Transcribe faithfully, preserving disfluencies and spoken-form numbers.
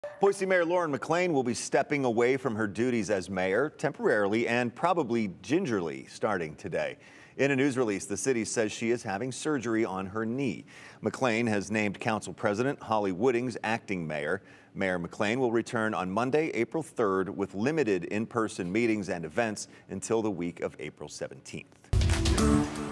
Boise Mayor Lauren McLean will be stepping away from her duties as mayor temporarily and probably gingerly starting today. In a news release, the city says she is having surgery on her knee. McLean has named Council President Holli Woodings acting mayor. Mayor McLean will return on Monday, April third, with limited in-person meetings and events until the week of April seventeenth.